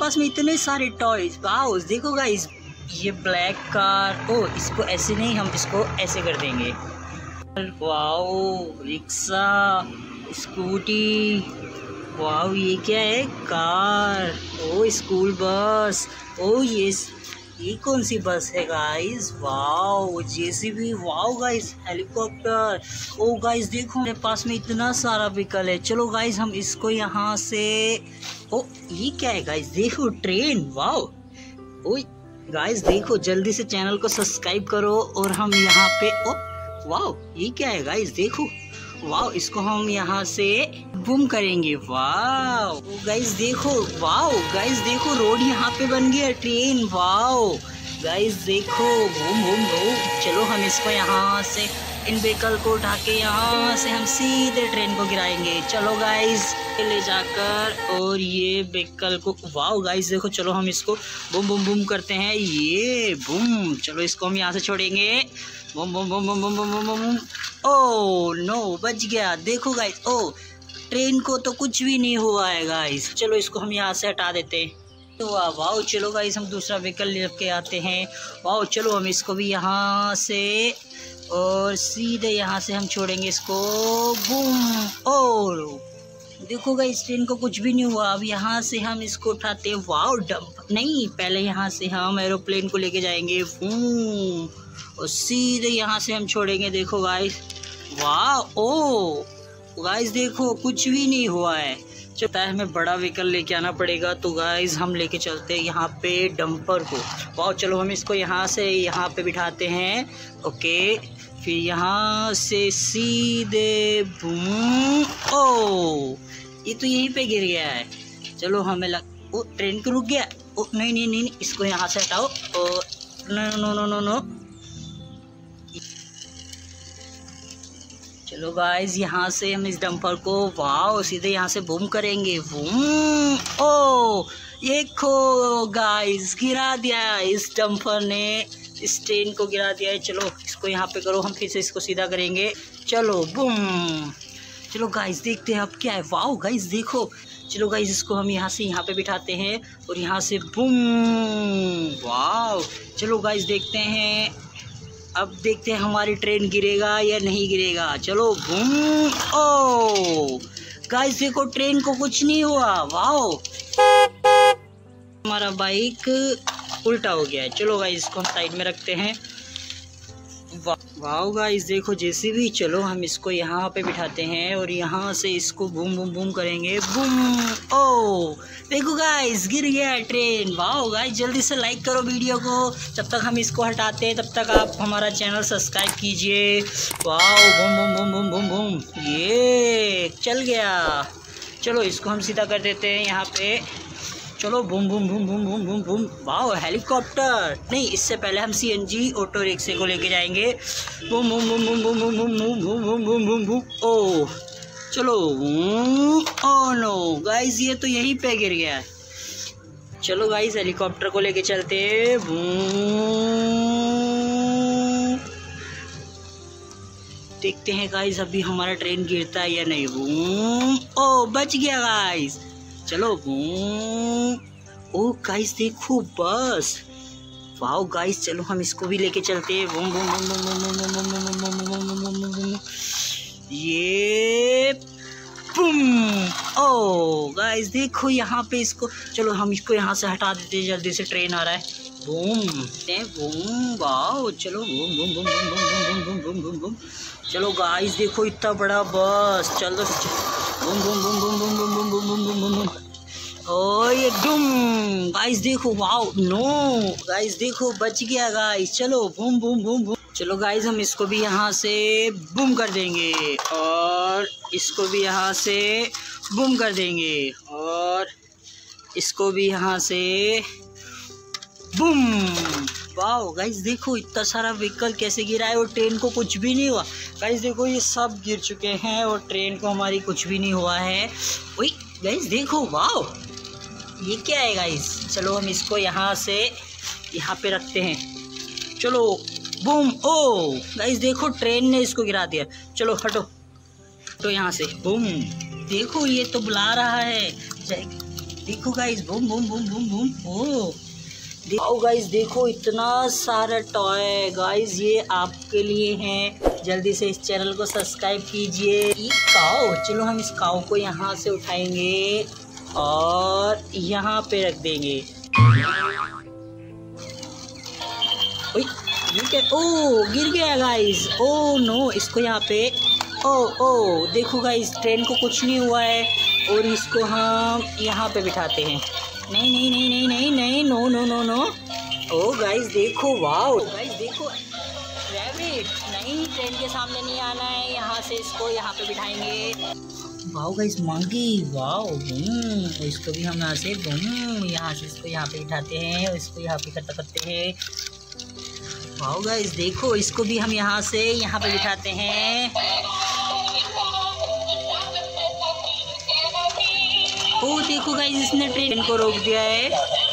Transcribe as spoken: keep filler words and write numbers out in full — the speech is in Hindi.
पास में इतने सारे टॉयज। वाओ देखो गाइस, ये ब्लैक कार। ओ इसको ऐसे नहीं, हम इसको ऐसे कर देंगे। Wow rickshaw, scooty. वाओ ये क्या है? कार। ओ स्कूल बस। ओ ये ये कौन सी बस है guys? Wow JCB. Wow guys helicopter. ओ गाइस देखो मेरे पास में इतना सारा व्हीकल है। चलो गाइस हम इसको यहाँ से। ओ ये क्या है गाइस? देखो ट्रेन। वाओ ओ गाइस देखो, जल्दी से चैनल को सब्सक्राइब करो। और हम यहाँ पे ओ वाओ ये क्या है गाइस? देखो वाओ, इसको हम यहाँ से बूम करेंगे। वाओ गाइस देखो, वाओ गाइस देखो रोड यहाँ पे बन गया, ट्रेन। वाओ गाइस देखो, बूम बूम बूम। चलो हम इसको यहाँ से, इन व्हीकल को उठा के यहाँ से हम सीधे ट्रेन को गिराएंगे। चलो गाइस ले जाकर, और ये व्हीकल को। वाओ गाइस देखो, चलो हम इसको बूम बूम बूम करते हैं। ये बूम। चलो इसको हम यहाँ से छोड़ेंगे। Boom boom boom boom boom boom boom boom. Oh no बच गया। देखो गाइस, ओ ट्रेन को तो कुछ भी नहीं हुआ है गाइस। चलो इसको हम यहाँ से हटा देते हैं। तो वाओ चलो गाइस हम दूसरा व्हीकल लेके आते हैं। वाओ चलो हम इसको भी यहाँ से, और सीधे यहाँ से हम छोड़ेंगे इसको। बूम। ओ देखो गाइस ट्रेन को कुछ भी नहीं हुआ। अब यहाँ से हम इसको उठाते हैं। वाओ डंप नहीं, पहले यहाँ से हम एरोप्लेन को लेके जाएंगे। बूम, और सीधे यहाँ से हम छोड़ेंगे। देखो गाइस, वाह ओ गाइस देखो कुछ भी नहीं हुआ है। चलता है, हमें बड़ा व्हीकल लेके आना पड़ेगा। तो गाइस हम लेके चलते हैं यहाँ पे डंपर को। वाह चलो हम इसको यहाँ से यहाँ पे बिठाते हैं। ओके, फिर यहाँ से सीधे बूम। ओ ये तो यहीं पे गिर गया है। चलो हमें लग ओ ट्रेन को रुक गया। ओ नहीं नहीं नहीं, इसको यहाँ से हटाओ। Oh no no no no no. चलो गाइस यहाँ से हम इस डंपर को, वाओ सीधे यहाँ से बूम करेंगे। बूम। ओ देखो गाइस गिरा दिया इस डंपर ने, इस ट्रेन को गिरा दिया है। चलो इसको यहाँ पे करो, हम फिर से इसको सीधा करेंगे। चलो बूम। चलो गाइस देखते हैं अब क्या है। वाओ गाइस देखो, चलो गाइस इसको हम यहाँ से यहाँ पे बिठाते हैं, और यहाँ से बूम। वाओ चलो गाइस देखते हैं, अब देखते हैं हमारी ट्रेन गिरेगा या नहीं गिरेगा। चलो बूम। ओ गाइस देखो ट्रेन को कुछ नहीं हुआ। वाओ हमारा बाइक उल्टा हो गया है। चलो गाइस इसको हम साइड में रखते हैं। वाओ गाइस देखो जेसीबी। चलो हम इसको यहाँ पे बिठाते हैं, और यहाँ से इसको बूम बूम बूम करेंगे। बूम। ओ देखो गाइस गिर गया ट्रेन। वाओ गाइस जल्दी से लाइक करो वीडियो को। जब तक हम इसको हटाते हैं तब तक आप हमारा चैनल सब्सक्राइब कीजिए। Wow boom boom boom boom boom boom, ये चल गया। चलो इसको हम सीधा कर देते हैं यहाँ पे। चलो boom boom boom boom boom boom boom. Wow helicopter नहीं, इससे पहले हम सीएनजी ऑटो रिक्शे को लेके जाएंगे। Boom boom boom boom boom boom boom boom boom boom boom boom. ओ चलो। ओ नो गाइस ये तो यहीं पे गिर गया है। चलो गाइस हेलीकॉप्टर को लेके चलते हैं। देखते हैं गाइस अभी हमारा ट्रेन गिरता है या नहीं। बूम। ओ बच गया गाइस। चलो बूम। ओ गाइस देखो बस। वाओ गाइस चलो हम इसको भी लेके चलते हैं। Boom boom boom boom boom boom boom boom boom boom boom boom. ये बूम। ओ गाइस देखो यहाँ पे इसको, चलो हम इसको यहाँ से हटा देते हैं, जल्दी से ट्रेन आ रहा है। Boom boom. वाओ चलो boom boom boom boom boom boom boom boom boom. चलो गाइस देखो इतना बड़ा बस। चलो boom boom boom boom boom boom boom boom boom boom boom. ओ ये डूम। गाइस देखो, वाओ नो गाइस देखो बच गया गाइस। चलो बूम बूम बूम बूम। चलो गाइस हम इसको भी यहाँ से बूम कर देंगे, और इसको भी यहाँ से बूम कर देंगे, और इसको भी यहाँ से बूम। वाओ गाइस देखो इतना सारा व्हीकल कैसे गिरा है, और ट्रेन को कुछ भी नहीं हुआ। गाइस देखो ये सब गिर चुके हैं, और ट्रेन को हमारी कुछ भी नहीं हुआ है। ओए गाइस देखो, वाओ ये क्या है गाइस। चलो हम इसको यहाँ से यहाँ पे रखते हैं। चलो बूम। ओ गाइस देखो ट्रेन ने इसको गिरा दिया। चलो हटो तो यहाँ से। बूम। देखो ये तो बुला रहा है। देखो guys, boom boom boom boom boom. ओ देखो गाइस, देखो इतना सारा टॉय गाइस, ये आपके लिए हैं। जल्दी से इस चैनल को सब्सक्राइब कीजिए। ये काऊ, चलो हम इस काऊ को यहाँ से उठाएंगे और यहाँ पे रख देंगे। ओए ये क्या, ओ गिर गया गाइस, ओ नो, इसको यहाँ पे, ओ ओ देखो गाइस, ट्रेन को कुछ नहीं हुआ है और इसको हम यहाँ पे बिठाते हैं। नहीं नहीं नहीं नहीं नहीं नहीं, नो नो नो नो। ओ गाइस देखो, वाओ गाइस देखो, रैबिट, नहीं ट्रेन के सामने नहीं आना है, यहाँ से इसको यहाँ पे बिठाएंगे। Wow guys, monkey, wow, boom, इसको भी हम यहाँ से बूम, यहाँ से इसको यहाँ पे बिठाते हैं, इसको यहाँ पे इकट्ठा करते हैं। वाओ गाइस देखो, इसको भी हम यहाँ से यहाँ पे बिठाते हैं। ओ देखो गाइस, इसने ट्रेन को रोक दिया है।